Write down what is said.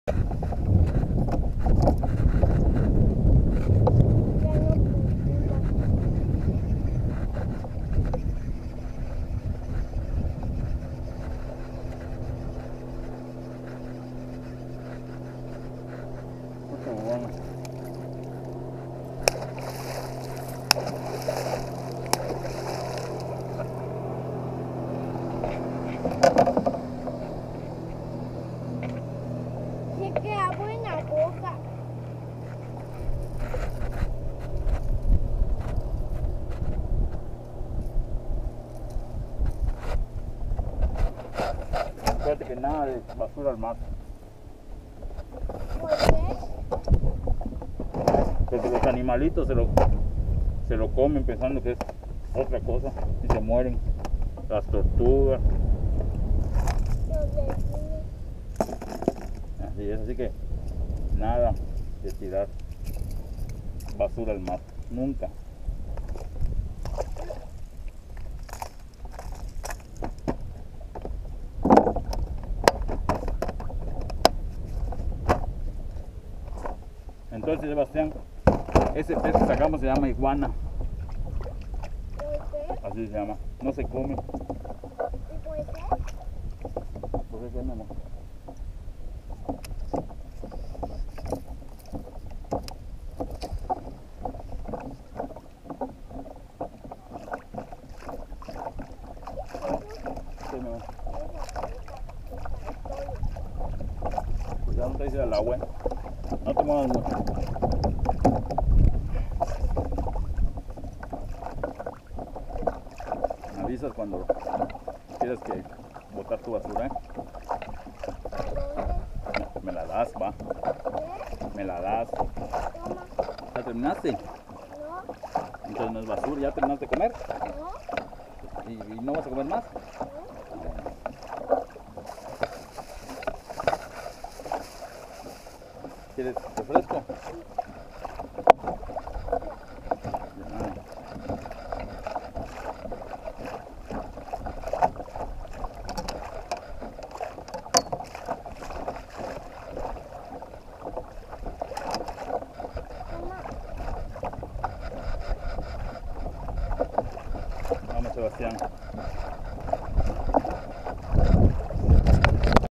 Se queda buena boca. Fíjate que nada de basura al mar. ¿Por qué? Porque los animalitos se lo comen pensando que es otra cosa y se mueren. Las tortugas. Los delfines. Así es, así que nada de tirar basura al mar. Nunca. Entonces, Sebastián, ese pez que sacamos se llama iguana. ¿Por qué? Así se llama. No se come. ¿Y por qué? ¿Por qué no? Sí, no. Pues ya no te dice el agua. No te muevas mucho. Me avisas cuando quieres que botar tu basura, ¿eh? ¿Dónde? Me la das, va. ¿Qué? Me la das. Toma. ¿Ya terminaste? No, Entonces no es basura. ¿Ya terminaste de comer? no, ¿Y no vas a comer más? no. ¿Quieres refresco? Toma. Vamos, Sebastián.